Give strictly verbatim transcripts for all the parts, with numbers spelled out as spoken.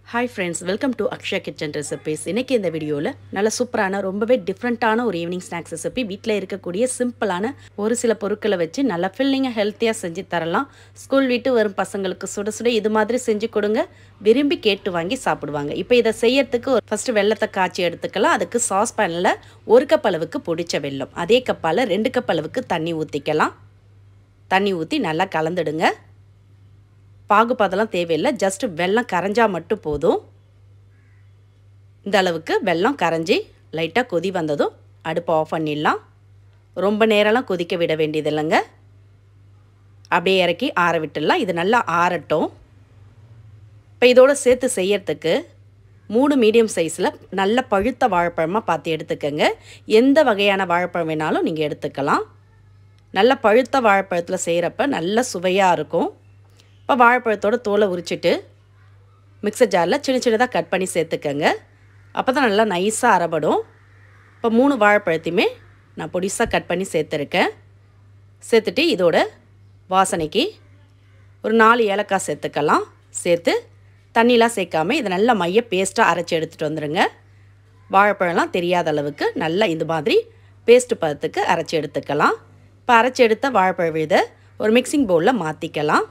Hi friends, welcome to Akshay Kitchen Recipes. இன்னைக்கு இந்த வீடியோல நல்ல சூப்பரான ரொம்பவே டிஃபரண்டான ஒரு ஈவினிங் ஸ்நாக்ஸ் ரெசிபி வீட்ல இருக்கக்கூடிய சிம்பிளான ஒரு சில பொருட்களை வச்சு நல்ல ஃபில்லிங்கா ஹெல்த்தியா செஞ்சு தரலாம். ஸ்கூல் விட்டு வரும் பசங்களுக்கு சுட சுட இது மாதிரி செஞ்சு கொடுங்க. விரும்பி கேட்டு வாங்கி சாப்பிடுவாங்க. இப்போ இத செய்யிறதுக்கு ஃபர்ஸ்ட் வெல்லத்தை காய்ச்சி எடுத்துக்கலாம். அதுக்கு சாஸ் panல ஒரு கப் அளவுக்கு பொடிச்ச வெல்லம். அதே கப்பால ரெண்டு கப் அளவுக்கு தண்ணி ஊத்திக்கலாம். தண்ணி ஊத்தி நல்லா கலந்துடுங்க. பாகுபாதெல்லாம் தேவையில்லை, ஜஸ்ட் வெல்லம் கரைஞ்சா மட்டும் போதும். இந்த அளவுக்கு வெல்லம் கரைஞ்சி லைட்டாக கொதி வந்ததும் அடுப்பை ஆஃப் பண்ணிடலாம். ரொம்ப நேரம்லாம் கொதிக்க விட வேண்டியது இல்லைங்க. அப்படியே இறக்கி ஆற விட்டுடலாம். இது நல்லா ஆறட்டும். இப்போ இதோடு சேர்த்து செய்யறதுக்கு மூணு மீடியம் சைஸில் நல்ல பழுத்த வாழைப்பழமாக பார்த்து எடுத்துக்கோங்க. எந்த வகையான வாழைப்பழம் வேணாலும் நீங்கள் எடுத்துக்கலாம். நல்ல பழுத்த வாழைப்பழத்தில் செய்கிறப்ப நல்ல சுவையாக இருக்கும். இப்போ வாழைப்பழத்தோட தோலை உரிச்சிட்டு மிக்சர் ஜாரில் சின்ன சின்னதாக கட் பண்ணி சேர்த்துக்கங்க. அப்போ தான் நல்லா நைஸாக அரைபடும். இப்போ மூணு வாழைப்பழத்தையுமே நான் பொடிசாக கட் பண்ணி சேர்த்துருக்கேன். சேர்த்துட்டு இதோட வாசனைக்கு ஒரு நாலு ஏலக்காய் சேர்த்துக்கலாம். சேர்த்து தண்ணிலாம் சேர்க்காமல் இதை நல்லா மைய பேஸ்ட்டாக அரைச்சி எடுத்துகிட்டு வந்துடுங்க. வாழைப்பழம்லாம் தெரியாத அளவுக்கு நல்லா இந்த மாதிரி பேஸ்ட்டு பதத்துக்கு அரைச்சி எடுத்துக்கலாம். இப்போ அரைச்சி எடுத்த வாழைப்பழ விழுதை ஒரு மிக்சிங் பவுலில் மாற்றிக்கலாம்.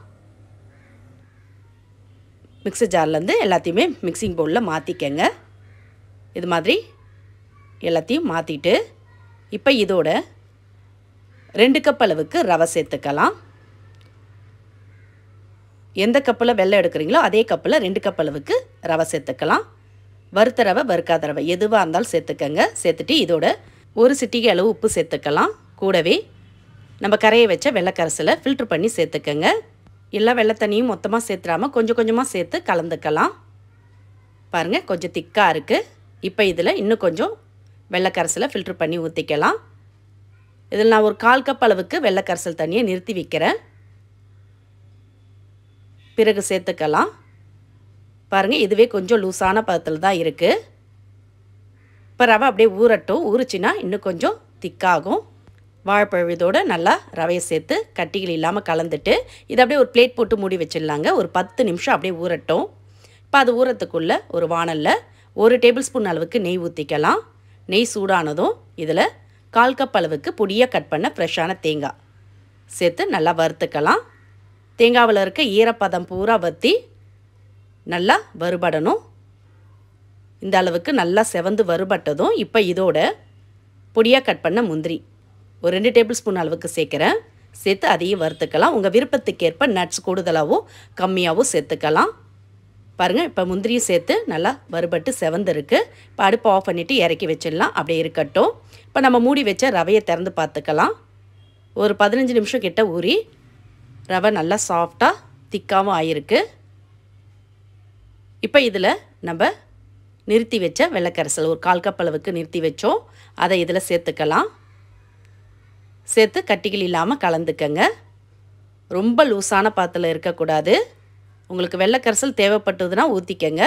மிக்சர் ஜார்லேருந்து எல்லாத்தையுமே மிக்சிங் பவுலில் மாற்றிக்கங்க. இது மாதிரி எல்லாத்தையும் மாற்றிட்டு இப்போ இதோட ரெண்டு கப் அளவுக்கு ரவை சேர்த்துக்கலாம். எந்த கப்பில் வெல்லம் எடுக்கிறீங்களோ அதே கப்பில் ரெண்டு கப் அளவுக்கு ரவை சேர்த்துக்கலாம். வறுத்த ரவை வறுக்காத ரவை எதுவாக இருந்தாலும் சேர்த்துக்கங்க. சேர்த்துட்டு இதோட ஒரு சிட்டிகை அளவு உப்பு சேர்த்துக்கலாம். கூடவே நம்ம கரையை வச்ச வெள்ளைக்கரசலை ஃபில்ட்ரு பண்ணி சேர்த்துக்கங்க. எல்லா வெள்ளை தண்ணியும் மொத்தமாக சேர்த்துடாமல் கொஞ்சம் கொஞ்சமாக சேர்த்து கலந்துக்கலாம். பாருங்கள், கொஞ்சம் திக்காக இருக்குது. இப்போ இதில் இன்னும் கொஞ்சம் வெள்ளைக்கரசலை ஃபில்ட்ரு பண்ணி ஊற்றிக்கலாம். இதில் நான் ஒரு கால் கப் அளவுக்கு வெள்ளைக்கரசல் தண்ணியை நிறுத்தி வைக்கிறேன். பிறகு சேர்த்துக்கலாம். பாருங்கள், இதுவே கொஞ்சம் லூஸான பதத்தில் தான் இருக்குது. இப்போ ரவை அப்படியே ஊறட்டும். ஊறிச்சின்னா இன்னும் கொஞ்சம் திக்காகும். வாழைப்பழத்தோடு நல்லா ரவையை சேர்த்து கட்டிகள் இல்லாமல் கலந்துட்டு இதை அப்படியே ஒரு பிளேட் போட்டு மூடி வச்சிடலாங்க. ஒரு பத்து நிமிஷம் அப்படியே ஊறட்டும். இப்போ அது ஊறத்துக்குள்ளே ஒரு வானலில் ஒரு டேபிள் ஸ்பூன் அளவுக்கு நெய் ஊற்றிக்கலாம். நெய் சூடானதும் இதில் கால் கப் அளவுக்கு பொடியாக கட் பண்ண ஃப்ரெஷ்ஷான தேங்காய் சேர்த்து நல்லா வறுத்துக்கலாம். தேங்காவில் இருக்க ஈரப்பதம் பூரா வற்றி நல்லா வறுபடணும். இந்த அளவுக்கு நல்லா செவந்து வறுபட்டதும் இப்போ இதோட பொடியாக கட் பண்ண முந்திரி ஒரு ரெண்டு டேபிள் ஸ்பூன் அளவுக்கு சேர்க்குறேன். சேர்த்து அதையும் வறுத்துக்கலாம். உங்கள் விருப்பத்துக்கேற்ப நட்ஸ் கூடுதலாகவோ கம்மியாகவோ சேர்த்துக்கலாம். பாருங்கள், இப்போ முந்திரியும் சேர்த்து நல்லா வறுபட்டு செவந்துருக்கு. இப்போ அடுப்பை ஆஃப் பண்ணிவிட்டு இறக்கி வச்சிடலாம். அப்படியே இருக்கட்டும். இப்போ நம்ம மூடி வச்ச ரவையை திறந்து பார்த்துக்கலாம். ஒரு பதினஞ்சு நிமிஷம் கிட்ட ஊறி ரவை நல்லா சாஃப்டாக திக்காகவும் ஆகிருக்கு. இப்போ இதில் நம்ம நிறுத்தி வச்ச வெள்ளைக்கரசல் ஒரு கால் கப் அளவுக்கு நிறுத்தி வச்சோம். அதை இதில் சேர்த்துக்கலாம். சேர்த்து கட்டிகள் இல்லாமல் கலந்துக்கங்க. ரொம்ப லூஸான பாத்தில் இருக்கக்கூடாது. உங்களுக்கு வெள்ளைக்கரசல் தேவைப்பட்டதுன்னா ஊற்றிக்கங்க.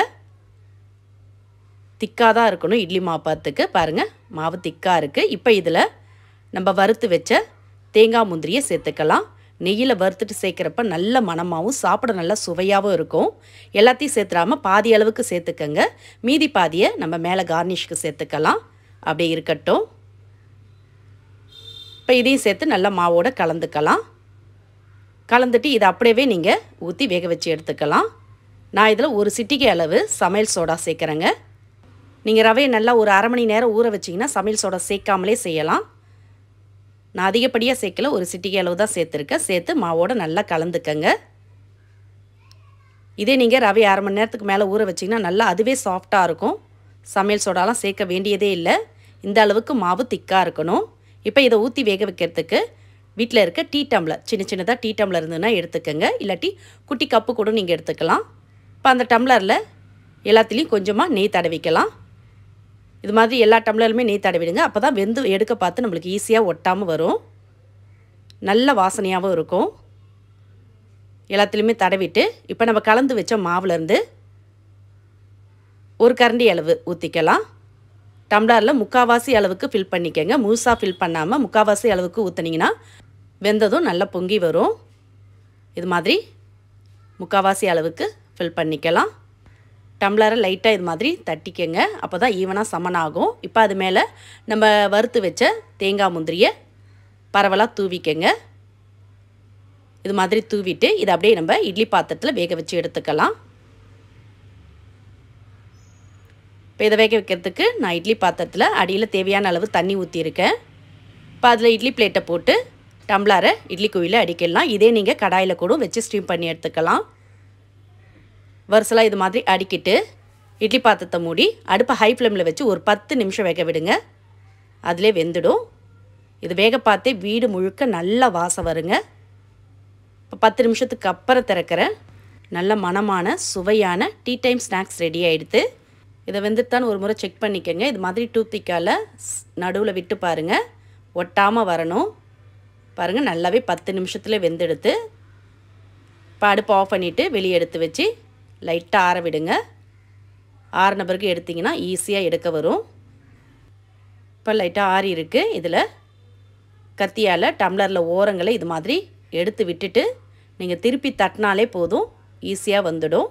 திக்காக தான் இருக்கணும் இட்லி மாவு பாத்துக்கு. பாருங்கள், மாவு திக்காக இருக்குது. இப்போ இதில் நம்ம வறுத்து வச்ச தேங்காய் முந்திரியை சேர்த்துக்கலாம். நெய்யில் வறுத்துட்டு சேர்க்குறப்ப நல்ல மணமாகவும் சாப்பிட நல்லா சுவையாகவும் இருக்கும். எல்லாத்தையும் சேர்த்துடாமல் பாதி அளவுக்கு சேர்த்துக்கங்க. மீதி பாதியை நம்ம மேலே கார்னிஷ்க்கு சேர்த்துக்கலாம். அப்படியே இருக்கட்டும். இப்போ இதையும் சேர்த்து நல்லா மாவோடு கலந்துக்கலாம். கலந்துட்டு இதை அப்படியே நீங்கள் ஊற்றி வேக வச்சு எடுத்துக்கலாம். நான் இதில் ஒரு சிட்டிகை அளவு சமையல் சோடா சேர்க்குறேங்க. நீங்கள் ரவையை நல்லா ஒரு அரை மணி நேரம் ஊற வச்சிங்கன்னா சமையல் சோடா சேர்க்காமலே செய்யலாம். நான் அதிகப்படியாக சேர்க்கல, ஒரு சிட்டிகை அளவு தான் சேர்த்துருக்கேன். சேர்த்து மாவோடு நல்லா கலந்துக்கங்க. இதே நீங்கள் ரவை அரை மணி நேரத்துக்கு மேலே ஊற வச்சிங்கன்னா நல்லா அதுவே சாஃப்டாக இருக்கும். சமையல் சோடாலாம் சேர்க்க வேண்டியதே இல்லை. இந்த அளவுக்கு மாவு திக்காக இருக்கணும். இப்போ இதை ஊற்றி வேக வைக்கிறதுக்கு வீட்டில் இருக்க டீ டம்ளர் சின்ன சின்னதாக டீ டம்ளர் இருந்ததுன்னா எடுத்துக்கோங்க. இல்லாட்டி குட்டி கப்பு கூட நீங்கள் எடுத்துக்கலாம். இப்போ அந்த டம்ளரில் எல்லாத்துலேயும் கொஞ்சமாக நெய் தடவிக்கலாம். இது மாதிரி எல்லா டம்ளருமே நெய் தடவிடுங்க. அப்போ தான் வெந்து எடுக்க பார்த்து நம்மளுக்கு ஈஸியாக ஒட்டாமல் வரும். நல்ல வாசனையாகவும் இருக்கும். எல்லாத்துலேயுமே தடவிட்டு இப்போ நம்ம கலந்து வச்ச மாவுலேருந்து ஒரு கரண்டி அளவு ஊற்றிக்கலாம். டம்ளரில் முக்கால்வாசி அளவுக்கு ஃபில் பண்ணிக்கங்க. முழுசாக ஃபில் பண்ணாமல் முக்கால்வாசி அளவுக்கு ஊற்றுனீங்கன்னா வெந்ததும் நல்லா பொங்கி வரும். இது மாதிரி முக்கால்வாசி அளவுக்கு ஃபில் பண்ணிக்கலாம். டம்ளரை லைட்டாக இது மாதிரி தட்டிக்கங்க. அப்போ தான் ஈவனாக சமனாகும். இப்போ அது மேலே நம்ம வறுத்து வச்ச தேங்காய் முந்திரியை பரவலாக தூவிக்கங்க. இது மாதிரி தூவிட்டு இதை அப்படியே நம்ம இட்லி பாத்திரத்தில் வேக வச்சு எடுத்துக்கலாம். இப்போ இதை வேக வைக்கிறதுக்கு நான் இட்லி பாத்திரத்தில் அடியில் தேவையான அளவு தண்ணி ஊற்றிருக்கேன். இப்போ அதில் இட்லி பிளேட்டை போட்டு டம்ளரை இட்லி குழியில் அடிக்கலாம். இதே நீங்கள் கடாயில் கூட வச்சு ஸ்டீம் பண்ணி எடுத்துக்கலாம். வரிசலாக இது மாதிரி அடிக்கிட்டு இட்லி பாத்திரத்தை மூடி அடுப்பை ஹை ஃப்ளேமில் வச்சு ஒரு பத்து நிமிஷம் வேக விடுங்க. அதிலே வெந்துடும். இது வேக பார்த்தே வீடு முழுக்க நல்லா வாசம் வருங்க. இப்போ பத்து நிமிஷத்துக்கு அப்புறம் திறக்கிறேன். நல்ல மணமான சுவையான டீ டைம் ஸ்நாக்ஸ் ரெடி ஆகிடுது. இதை வெந்துட்டான்னு ஒரு முறை செக் பண்ணிக்கோங்க. இது மாதிரி டூத்திக்கால் நடுவில் விட்டு பாருங்கள், ஒட்டாமல் வரணும். பாருங்கள் நல்லாவே பத்து நிமிஷத்தில் வெந்தெடுத்து. இப்போ அடுப்பு ஆஃப் பண்ணிவிட்டு வெளியே எடுத்து வச்சு லைட்டாக ஆற விடுங்க. ஆறின பிறகு எடுத்திங்கன்னா ஈஸியாக எடுக்க வரும். இப்போ லைட்டாக ஆறி இருக்குது. இதில் கத்தியால் டம்ளரில் ஓரங்களை இது மாதிரி எடுத்து விட்டுட்டு நீங்கள் திருப்பி தட்டினாலே போதும், ஈஸியாக வந்துடும்.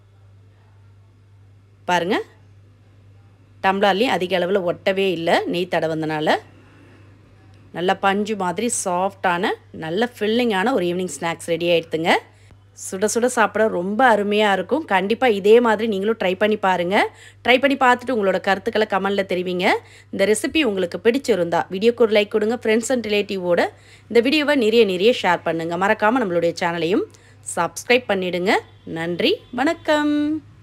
பாருங்கள் டம்ளர்லேயும் அதிக அளவில் ஒட்டவே இல்லை, நெய் தடவந்தனால. நல்ல பஞ்சு மாதிரி சாஃப்டான நல்ல ஃபில்லிங்கான ஒரு ஈவினிங் ஸ்நாக்ஸ் ரெடி ஆகிடுதுங்க. சுட சுட சாப்பிட ரொம்ப அருமையாக இருக்கும். கண்டிப்பாக இதே மாதிரி நீங்களும் ட்ரை பண்ணி பாருங்கள். ட்ரை பண்ணி பார்த்துட்டு உங்களோட கருத்துக்களை கமெண்டில் தெரிவிங்க. இந்த ரெசிபி உங்களுக்கு பிடிச்சிருந்தா வீடியோக்கு ஒரு லைக் கொடுங்க. ஃப்ரெண்ட்ஸ் அண்ட் ரிலேட்டிவோட இந்த வீடியோவை நிறைய நிறைய ஷேர் பண்ணுங்கள். மறக்காமல் நம்மளுடைய சேனலையும் சப்ஸ்கிரைப் பண்ணிவிடுங்க. நன்றி, வணக்கம்.